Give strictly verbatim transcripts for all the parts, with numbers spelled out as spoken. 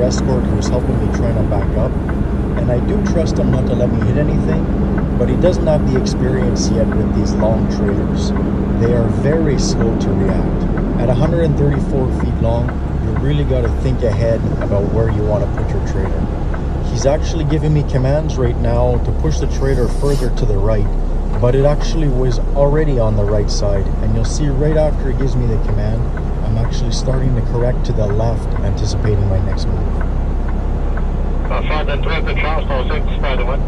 escort who was helping me trying to back up. And I do trust him not to let me hit anything, but he doesn't have the experience yet with these long trailers. They are very slow to react. At one hundred thirty-four feet long, you really got to think ahead about where you want to put your trailer. He's actually giving me commands right now to push the trailer further to the right, but it actually was already on the right side, and you'll see right after he gives me the command, I'm actually starting to correct to the left, anticipating my next move. Parfait, donne-toi un peu de chance, ton un petit peu à droite.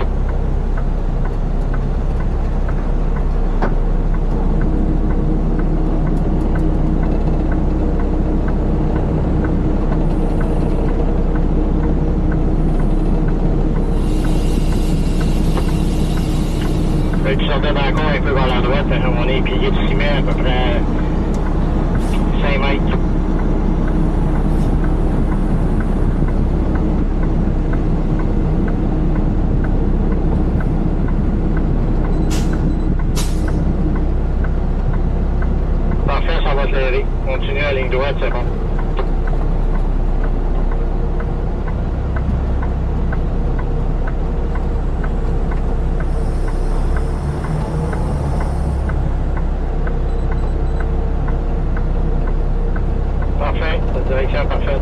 Et tu sortais d'encore un peu vers la droite, on est pilier de ciment à peu près cinq mètres. Parfait, ça va te lever. Continue à la ligne droite, c'est bon. Parfait, la direction parfaite.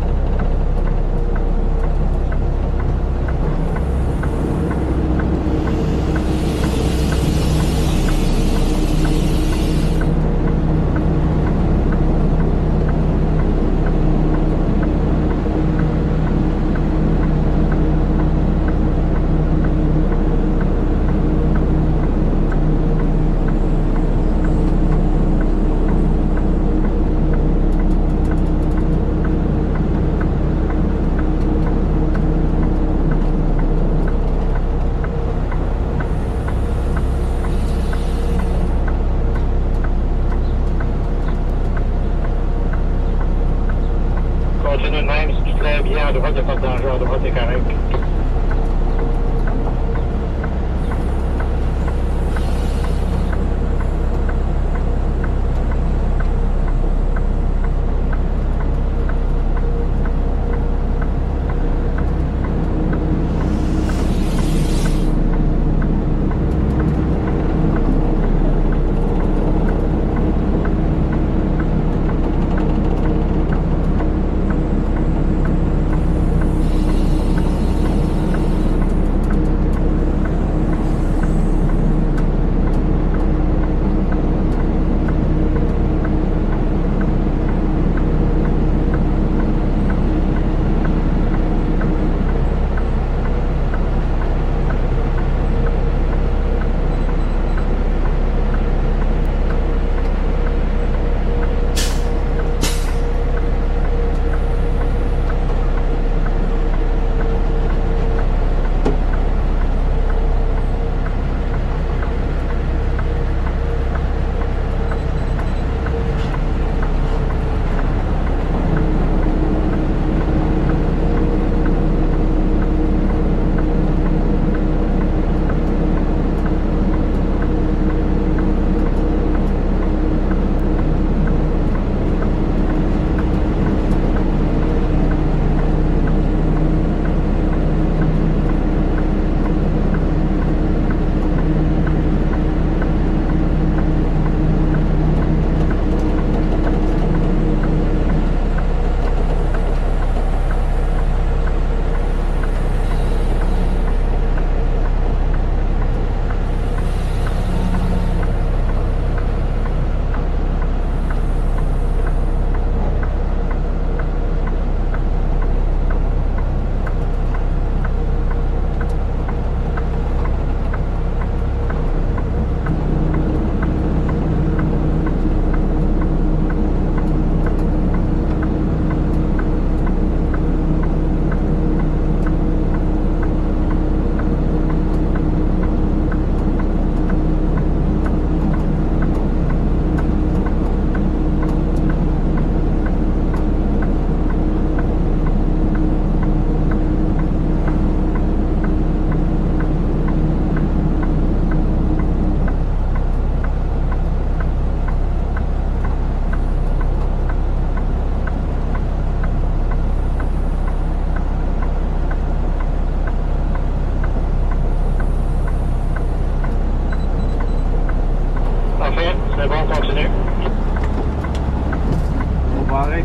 Continue de même, si tu te lèves bien à droite, il n'y a pas de danger, à droite, c'est correct.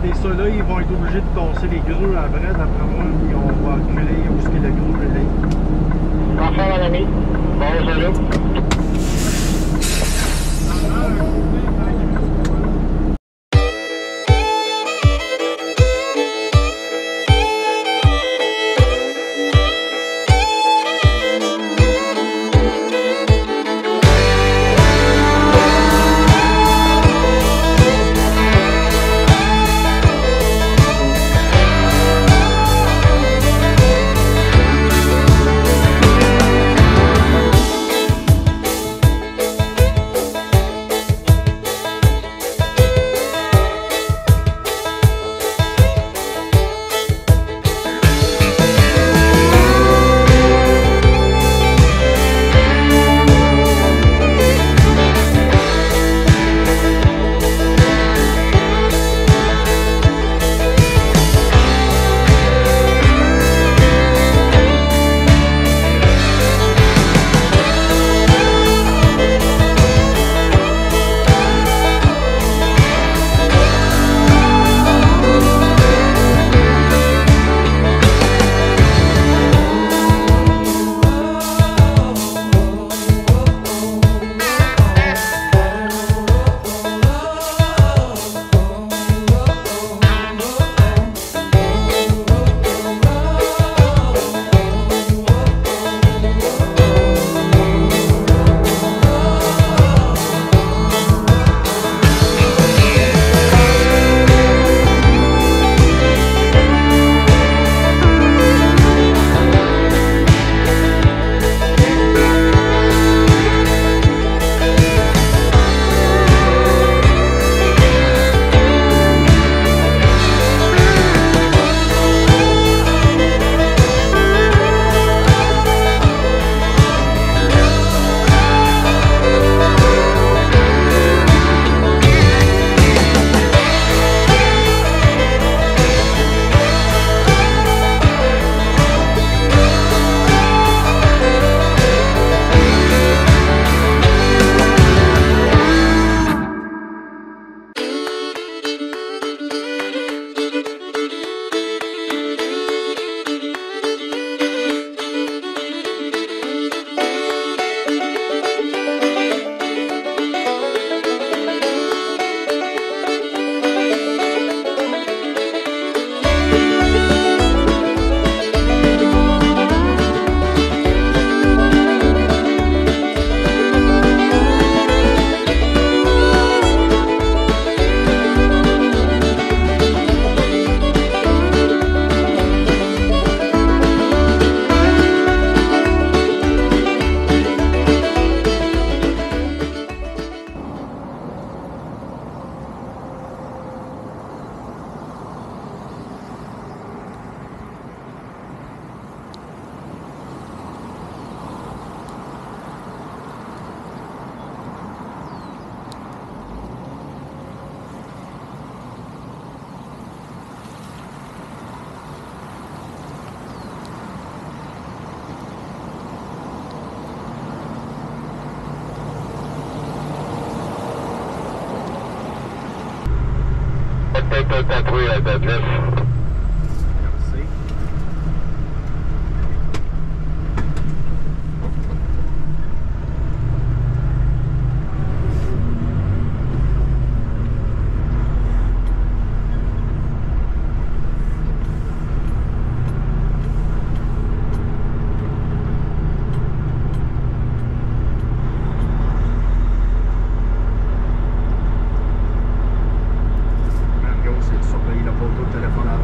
regarder ça là, ils vont être obligés de tasser les grues après, d'après moi, puis on va reculer où est-ce que le grue est. Parfait, mon ami. Bon, salut. Peut-être patrouille à ta place. Merci. Mario, c'est de surveiller le poteau de téléphone à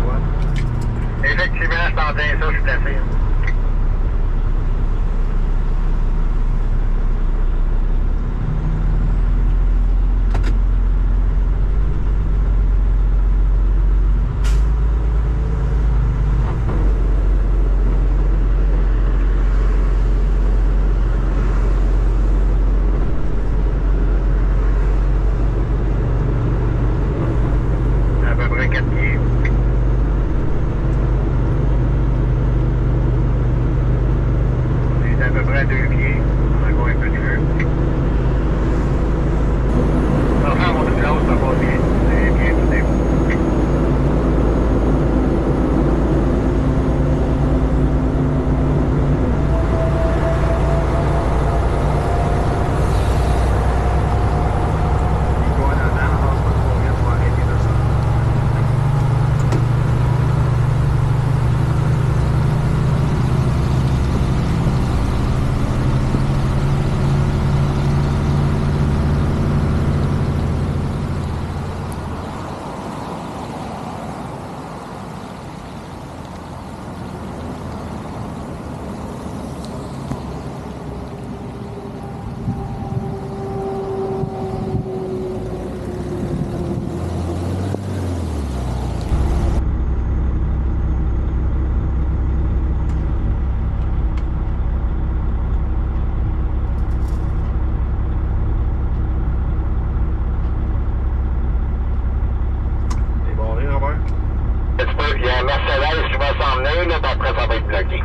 minutes après, ça va être bloqué.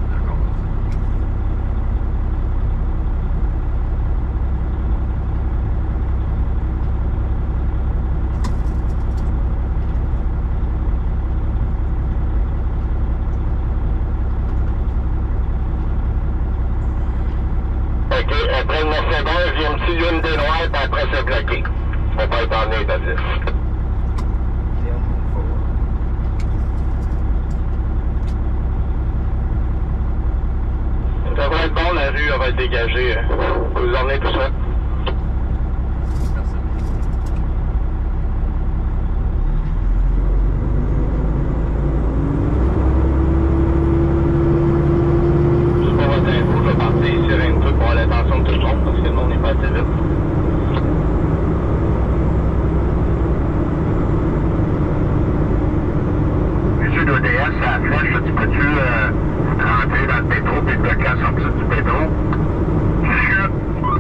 OK, après le Mercedes, il y a une petite lune de noir, puis après, c'est bloqué. On va être en nez de dix. Ça va être bon, la rue elle va être dégagée. Vous emmenez tout ça. Juste pour votre info, je vais partir sur une truc pour avoir l'attention de tout le monde parce que le monde n'est pas assez vite. Monsieur d'O D S, à la flèche, tu peux-tu euh, rentrer dans le pétro et te bloquer à sortir du pétro? Chut!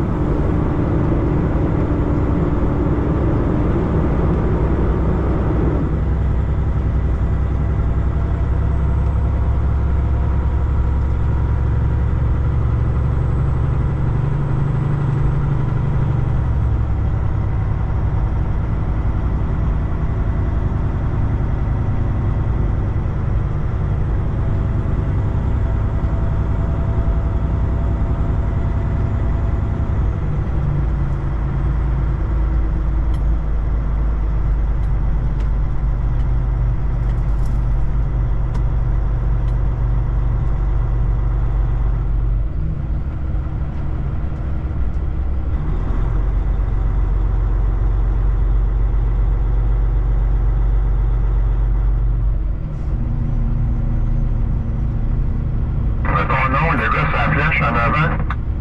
Ton nom, le gars, ça flèche en avant.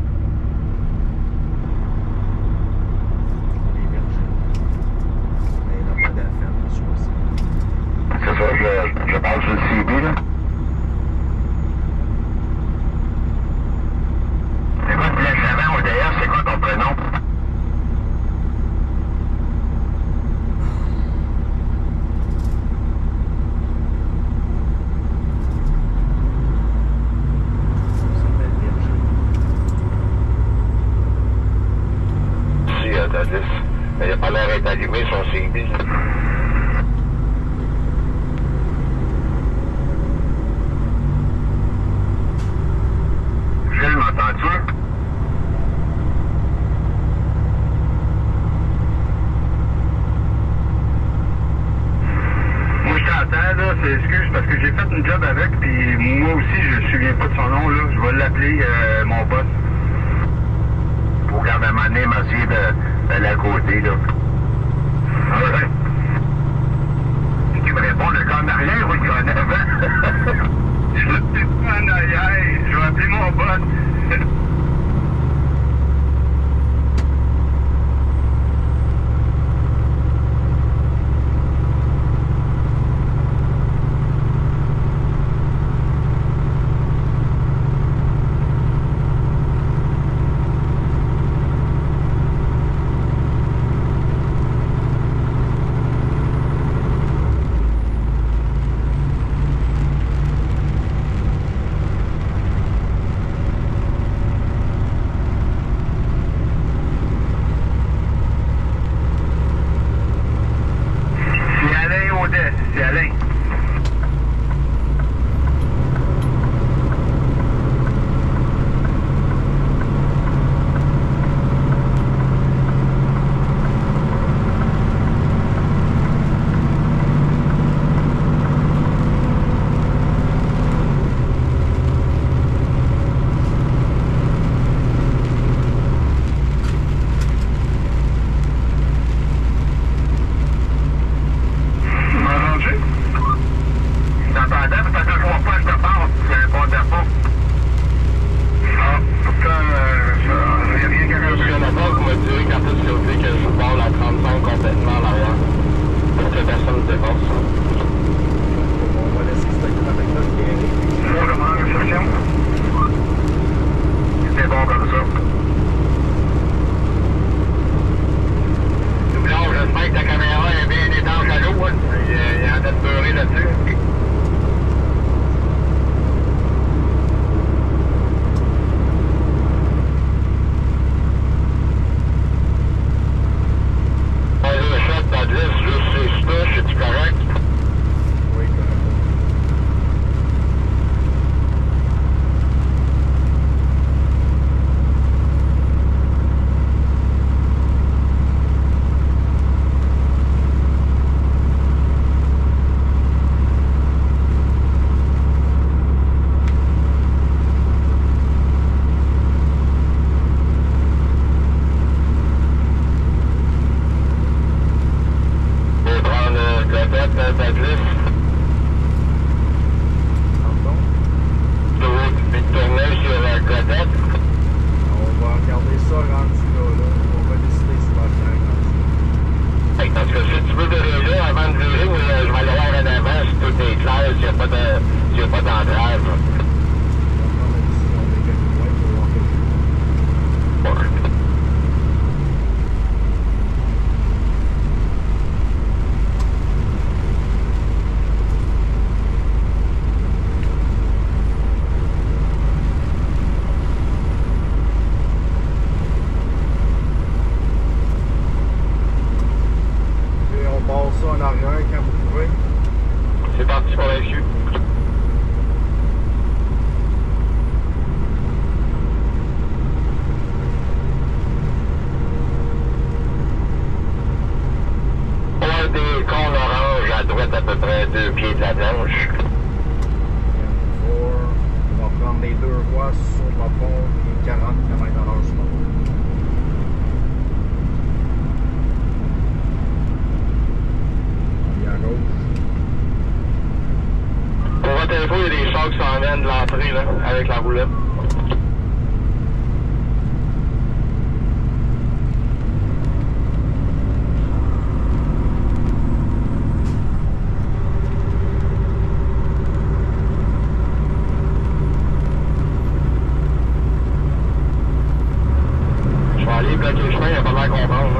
C'est ça, je, je parle sur le C B, là. Écoute, flèche avant, O D S, c'est quoi ton prénom? Mais il n'a pas l'air d'être allumé son C B. Gilles, m'entends-tu? Moi, je t'entends, là. C'est excuse parce que j'ai fait une job avec, puis moi aussi, je me souviens pas de son nom, là. Je vais l'appeler euh, mon boss. Pour garder à un moment donné, m'essayer de d'aller à côté, là. Alright. Qui me répond, le gars en arrière ou le gars en avant? Je ne sais pas en arrière. Je vais appeler mon boss. ça rendu là, là. On va décider si on va faire rendu là. Hey, parce que si tu veux virer là, avant de virer, oui, je vais aller voir en avant si tout est clair, s'il n'y a pas de, s'il y a pas d'entrave. On va prendre la décision de quelques points pour voir quelque chose. En arrière quand vous pouvez. C'est parti pour la chute. Un des cônes orange à droite à peu près deux pieds de la planche. On va prendre les deux voies sur le pont et quarante kilomètres à l'heure sur le pont. Pour votre info, il y a des chars qui s'en viennent de l'entrée là, avec la roulette. Je vais aller bloquer le chemin, il n'y a pas l'air qu'on prend.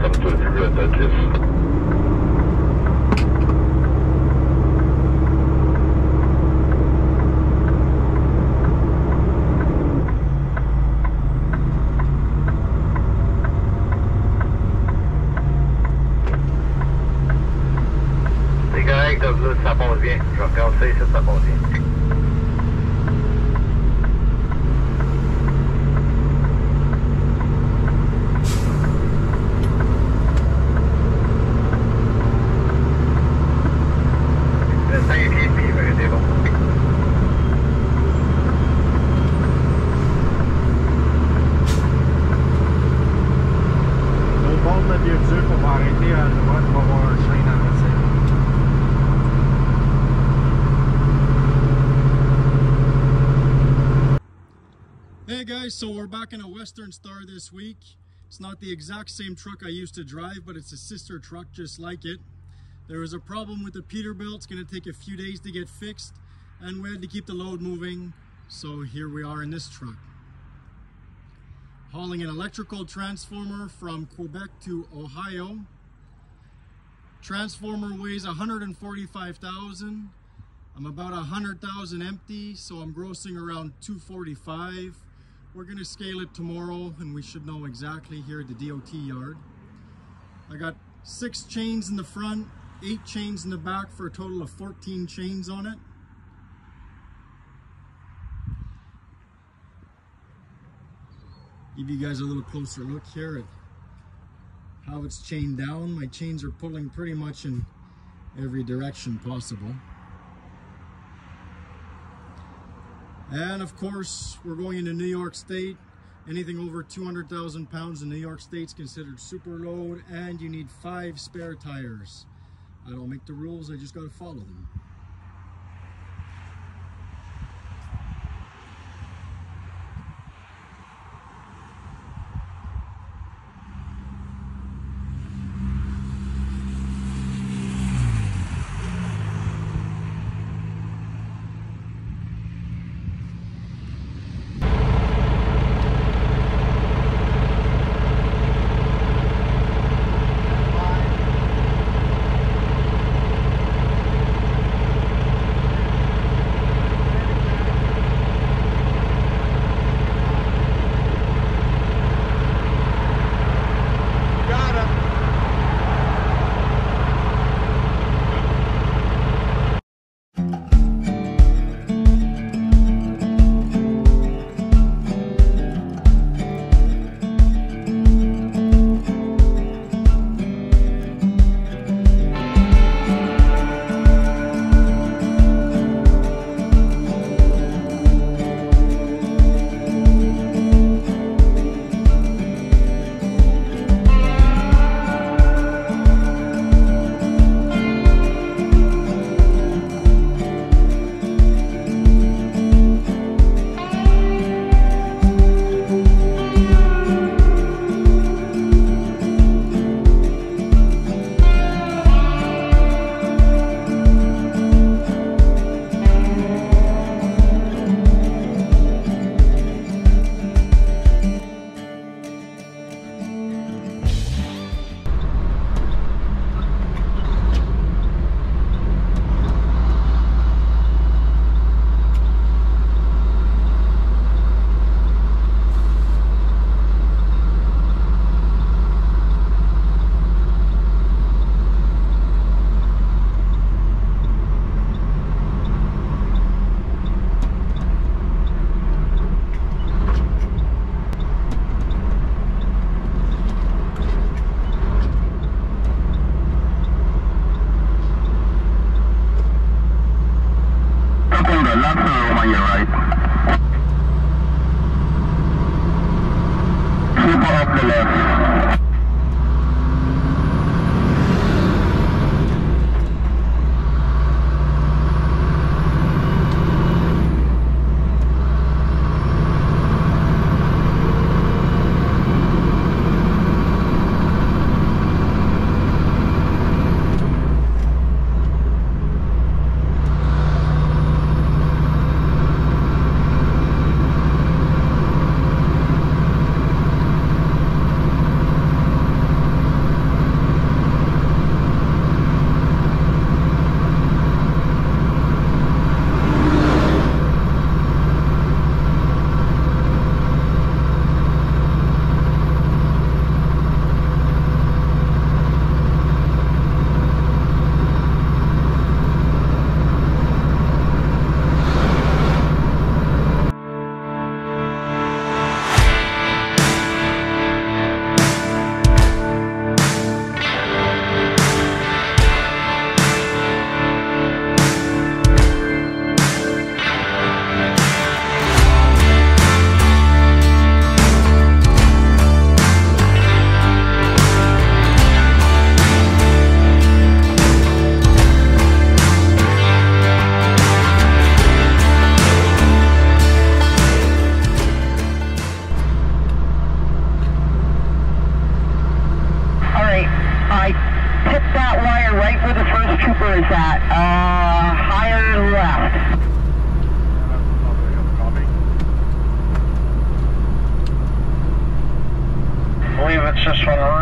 comme tu as vu, t'as dix. C'est correct, là, ça passe bien. Je vais regarder ça ici, ça passe bien. Hey guys, so we're back in a Western Star this week. It's not the exact same truck I used to drive, but it's a sister truck just like it. There was a problem with the Peterbilt. It's going to take a few days to get fixed, and we had to keep the load moving, so here we are in this truck. Hauling an electrical transformer from Quebec to Ohio. Transformer weighs one hundred forty-five thousand. I'm about one hundred thousand empty, so I'm grossing around two forty-five. We're going to scale it tomorrow, and we should know exactly here at the D O T yard. I got six chains in the front, eight chains in the back for a total of fourteen chains on it. Give you guys a little closer look here at how it's chained down. My chains are pulling pretty much in every direction possible. And of course, we're going into New York State. Anything over two hundred thousand pounds in New York State is considered super load, and you need five spare tires. I don't make the rules, I just gotta follow them.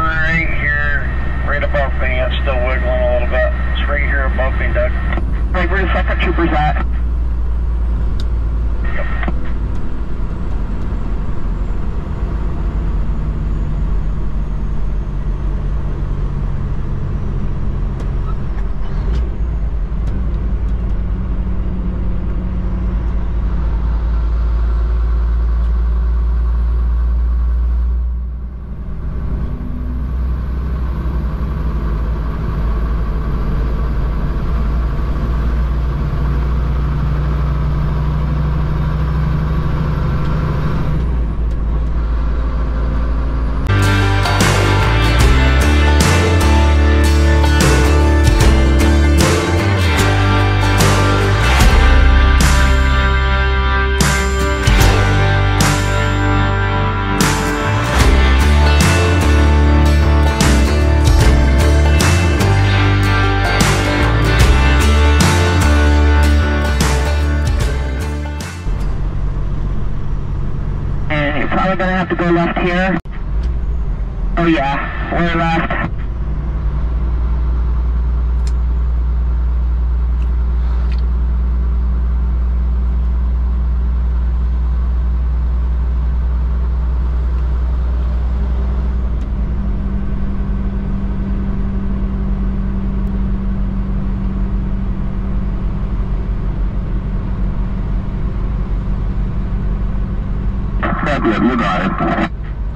right here, right above me. It's still wiggling a little bit. It's right here above me, Doug. Right where the second trooper's at. Yep. Probably gonna have to go left here. Oh yeah, we're left. Yeah, you got it.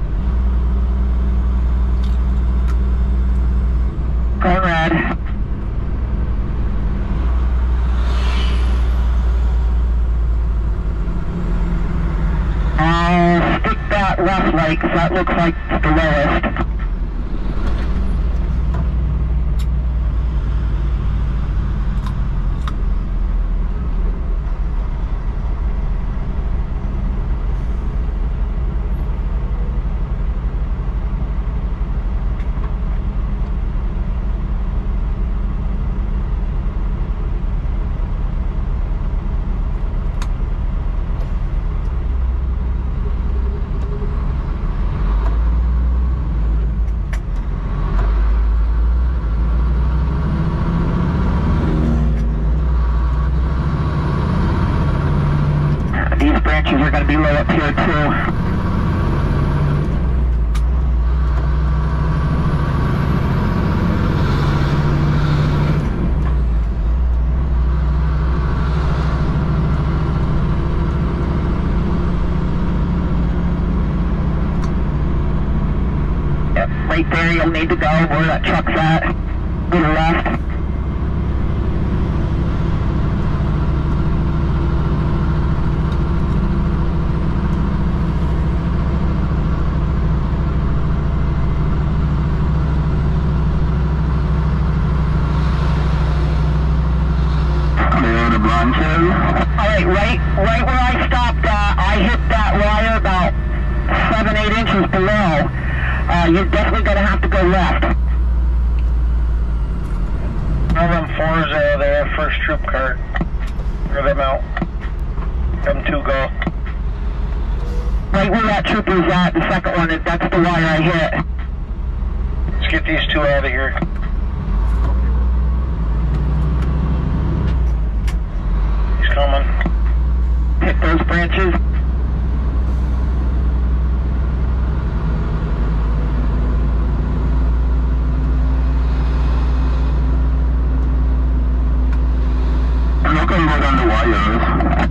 Going red. I'll stick that left light because that looks like the lowest. These branches are going to be low up here too. Yep, right there you'll need to go where that truck's at. To the left. Alright, right, right where I stopped, uh, I hit that wire about seven, eight inches below. Uh, you're definitely going to have to go left. All them fours out there, first troop car. Clear them out. Them two go. Right where that trooper's at, the second one, that's the wire I hit. Let's get these two out of here. He's coming. Hit those branches. I'm not going to go down the wires.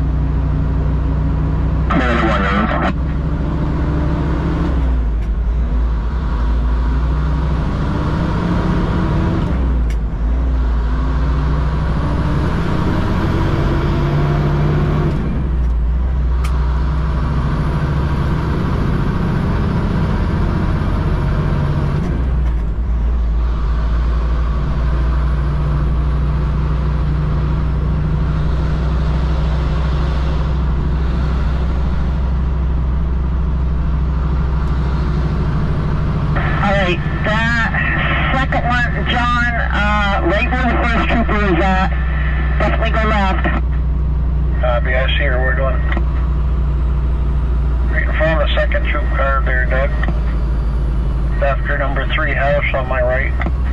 Clear the wires. That second one, John, uh, right where the first trooper is at, definitely go left. Copy, I see her, we're going. Right in front of the second troop car there, Doug. after number three house on my right.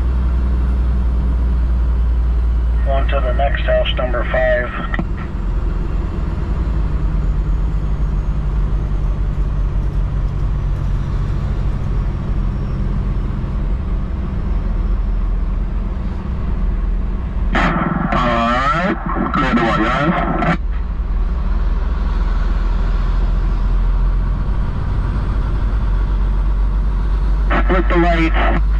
One to the next house, number five. Alright, clear the white guys. Split the lights.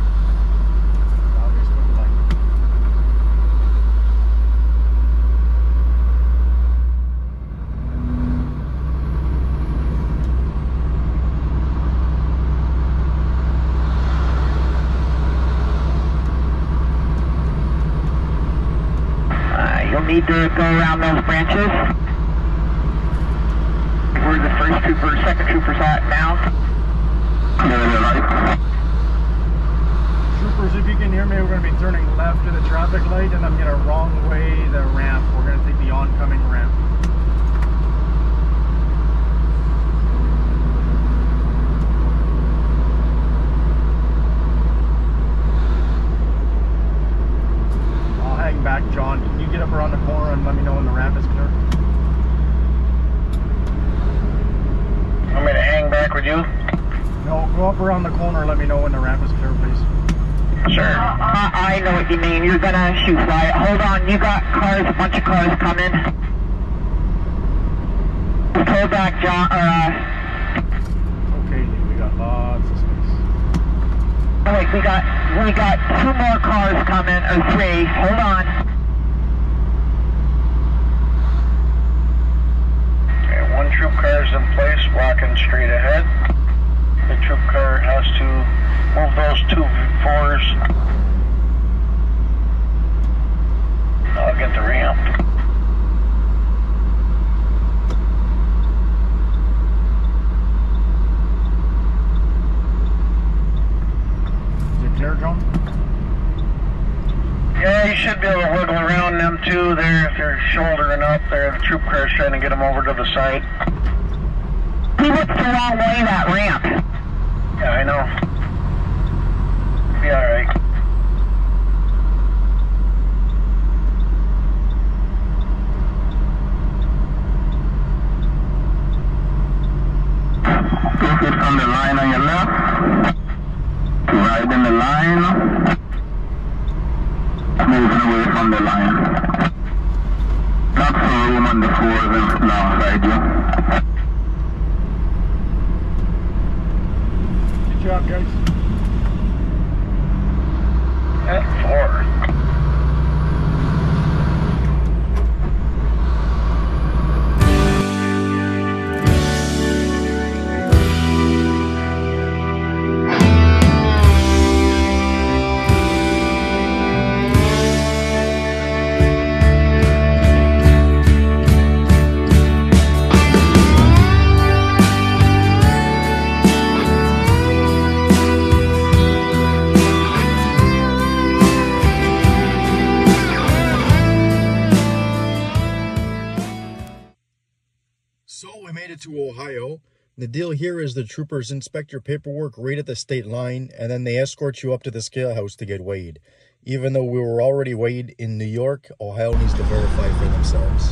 Need to go around those branches. Where the first trooper, second trooper's at now. Troopers, if you can hear me, we're going to be turning left to the traffic light, and I'm going to wrong way the ramp. We're going to take the oncoming ramp. I'll hang back, John. Can you get up around the corner and let me know when the ramp is clear? Want me to hang back with you? No, go up around the corner and let me know when the ramp is clear, please. Sure. Uh, I know what you mean. You're gonna shoot fly. Hold on, you got cars, a bunch of cars coming. Pull back, John. Uh, Okay, Lee, we got lots of space. oh wait, we got we got two more cars coming, or three. Hold on. Okay, one troop car is in place, blocking straight ahead. The troop car has to move those two fours. I'll get the ramp. Is it clear, John? Yeah, you should be able to wiggle around them too. They're, if they're shouldering up there, the troop car's trying to get them over to the side. He went the wrong way, that ramp. Yeah, I know. Be alright. Focus on the line on your left. Right in the line. Moving away from the line. Not some room on the fours and alongside you. Good job, guys. At four. So we made it to Ohio. The deal here is the troopers inspect your paperwork right at the state line, and then they escort you up to the scale house to get weighed. Even though we were already weighed in New York, Ohio needs to verify for themselves.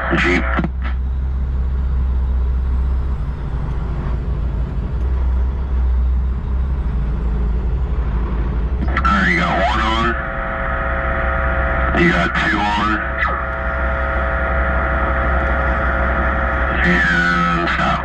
Jeep. Alright, you got one on. You got two on. And stop.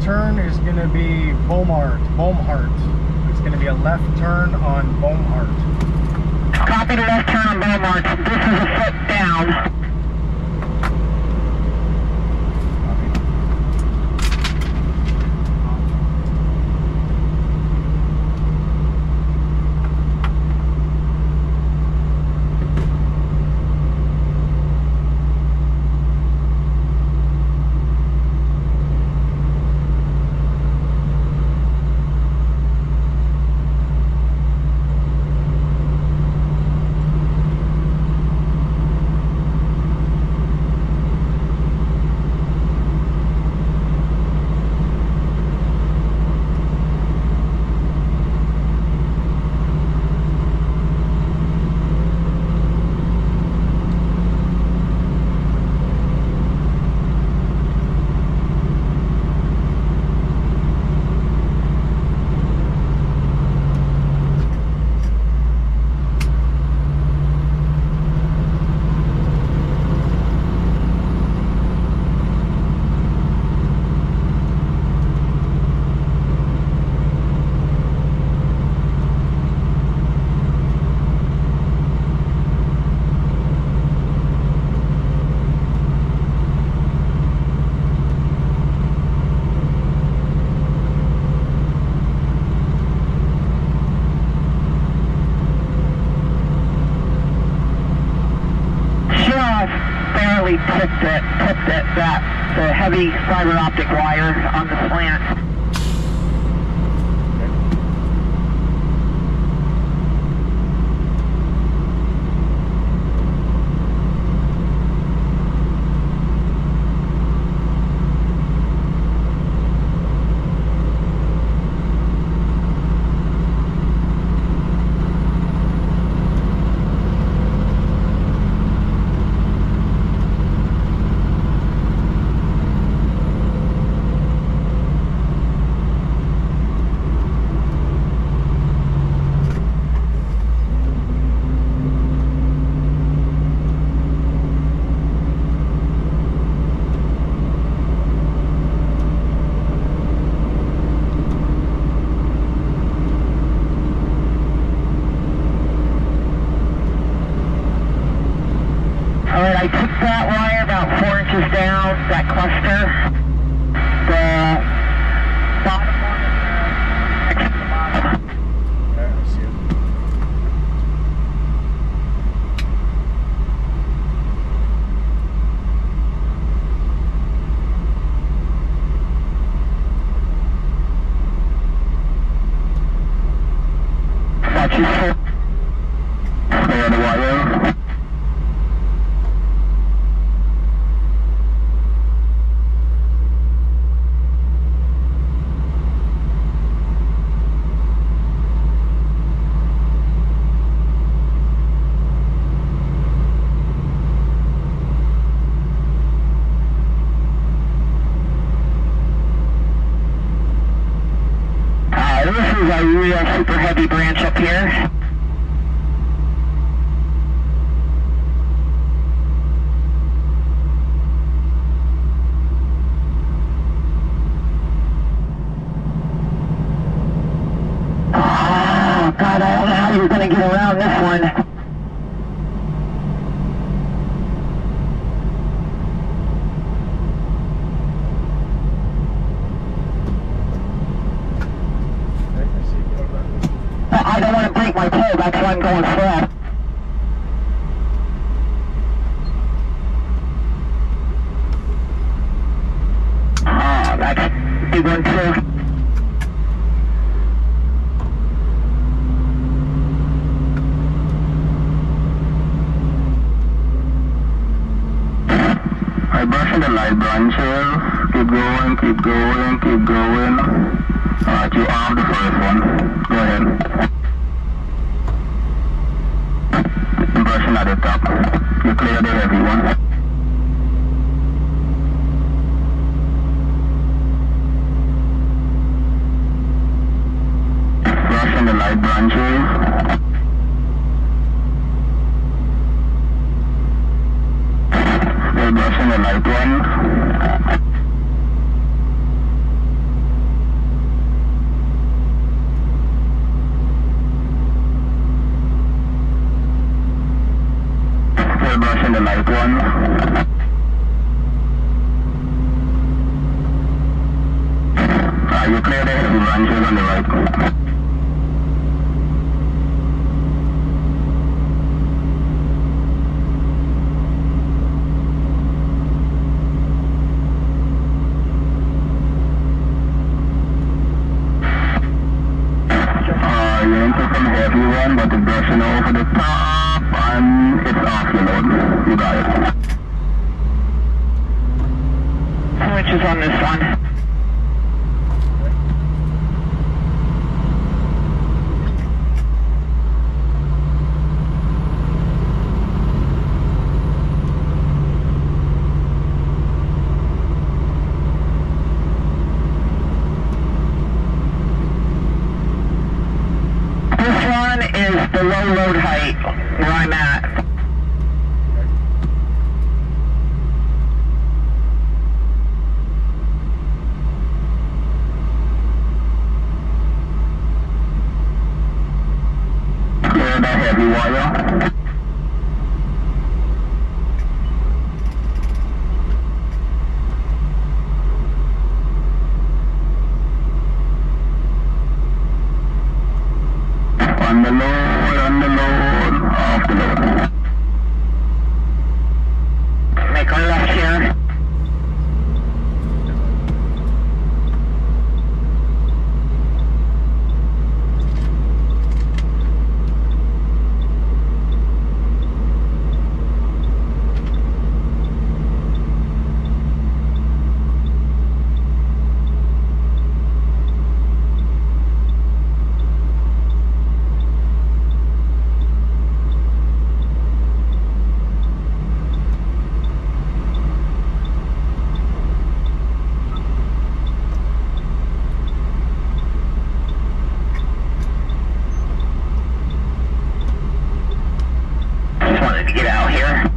turn is going to be Beaumont, Beaumont. It's going to be a left turn on Beaumont. Copy the left turn on Beaumont. This is a foot down. Tipped it, tipped it, that, the heavy fiber optic wire on the slant. Alright, I took that wire about four inches down, that cluster. The bottom one, I took the bottom. Yeah, I see it. Watch your foot. Clear the wire. This is a real super heavy branch up here. Oh, God, I don't know how you're going to get around this one. I don't want to break my pole, that's why I'm going slow. Ah, that's a big one too. I brushing the light branch here. Keep going, keep going, keep going. Alright, you armed the first one. Go ahead. Brushing at the top. You clear the heavy one. Brushing the light branches. Still brushing the light one. still brushing the light one. Uh, you clear the heavy branches on the right. Uh, you into some heavy one, but it's brushing over the top and it's off the load. You got it. Two inches on this one. Is the low load height where I'm at. Clear the heavy wire. On the load, on the load, off the load. Make our left here. Get out here.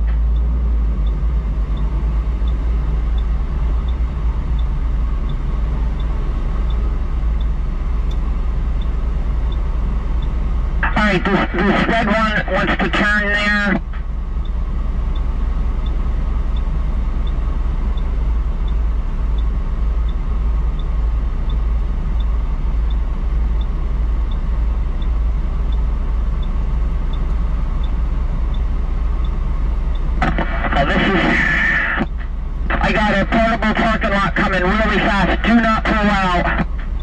Alright, this, this red one wants to turn there. I got a portable parking lot coming really fast. Do not pull out.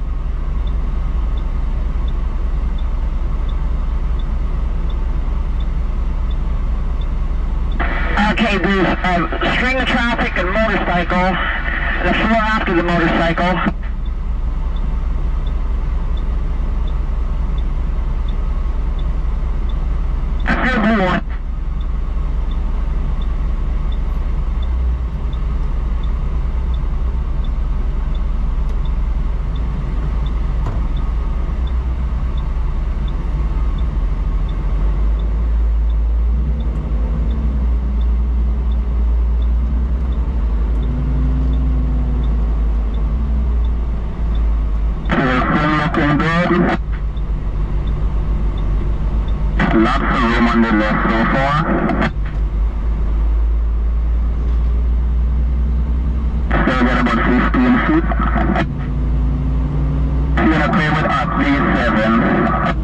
Okay, there's a string of traffic and motorcycle, and a floor after the motorcycle. That's a blue one. Lots of room on the left so far. Still got about fifteen feet. You're gonna play with up D seven.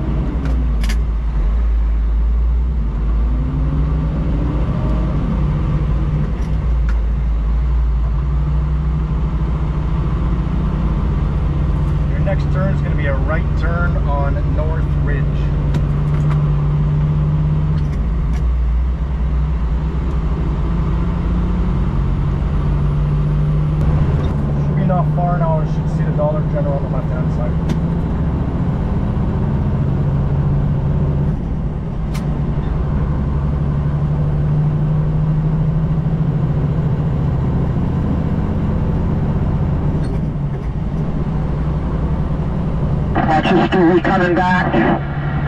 Your next turn is going to be a right turn on North Ridge. Not far now, you should see the Dollar General on the left hand side. Watch your Stewie coming back.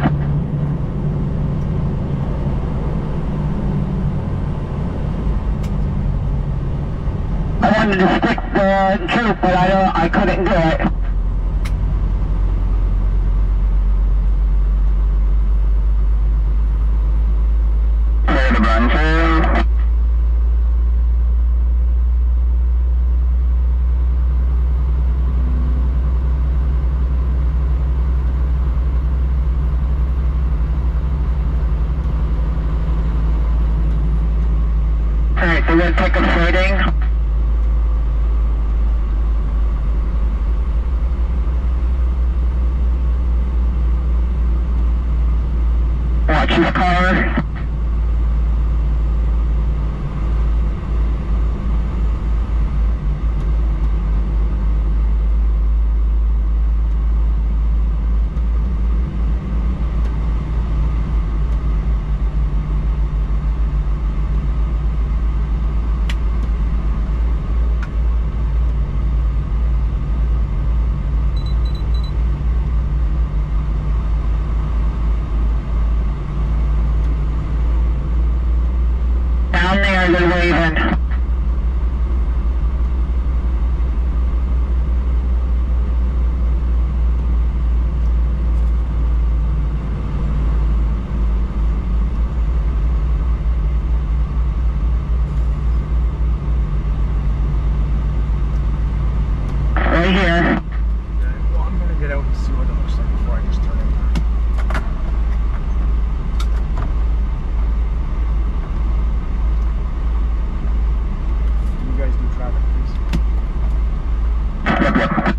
I wanted to stick the troop, but I don't, I couldn't do it. Clear the branches. Alright, they're going to take a footing. Watch his car. Down there, they're waving. Right here. Well, I'm gonna get out and see what it looks like before I just turn it back. You guys do traffic, please.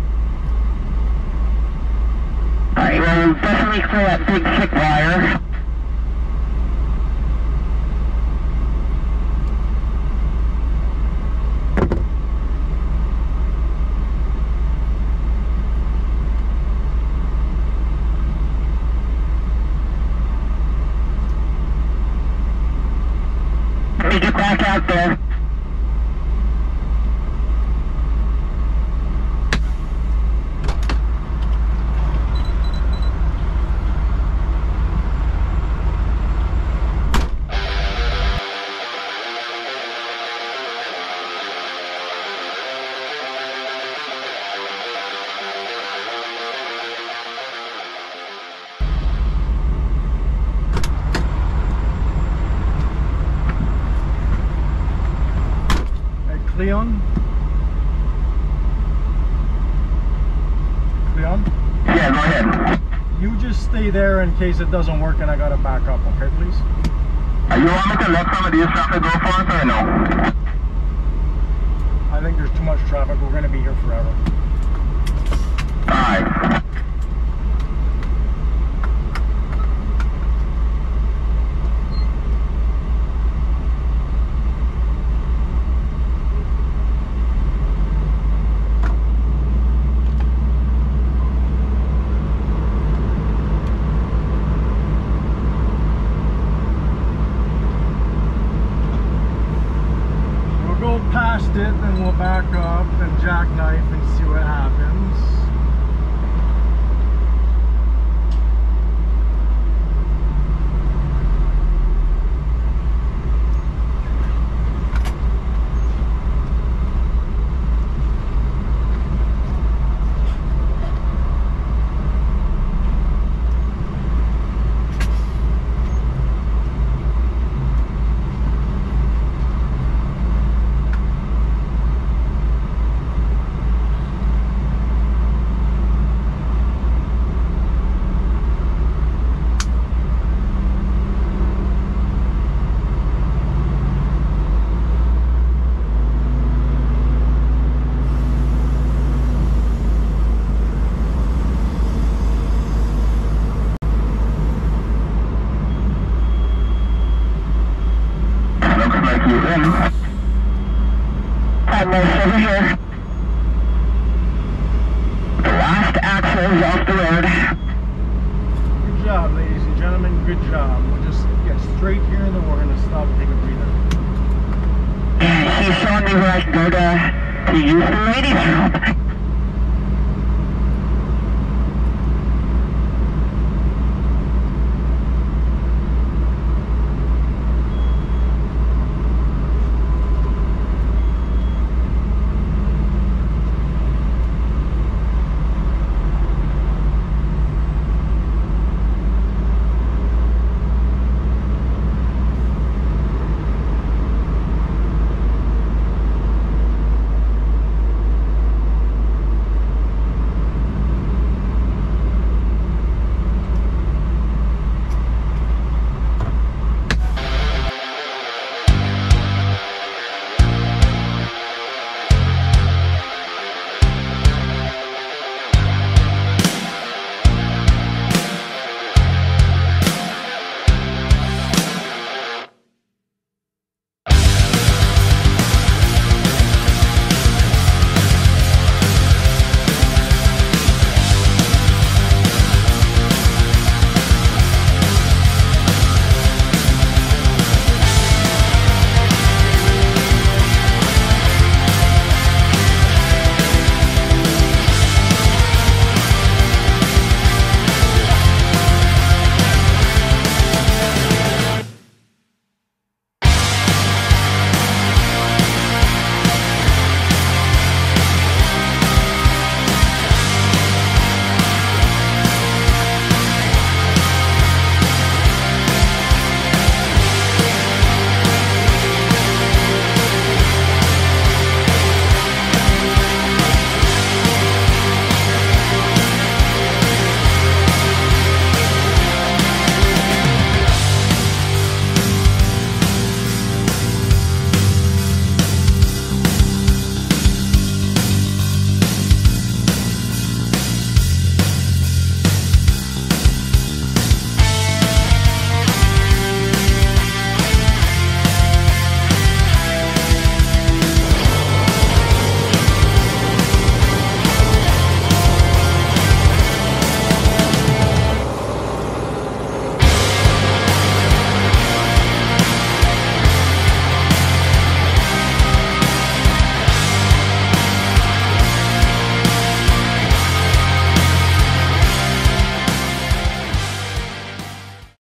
Alright, well, we'll definitely clear that big thick wire. Did you back out there? Cleon? Cleon? Yeah, go ahead. You just stay there in case it doesn't work and I gotta back up, okay, please? Uh, you want me to let some of these traffic go for us or no? I think there's too much traffic. We're gonna be here forever. Alright. We'll go past it, then we'll back up and jackknife and see what happens. Almost over here. The last axle is off the road. Good job, ladies and gentlemen. Good job. We'll just get straight here and then we're going to stop and take a breather. Yeah, he's showing me where I can go to, to use the ladies' room.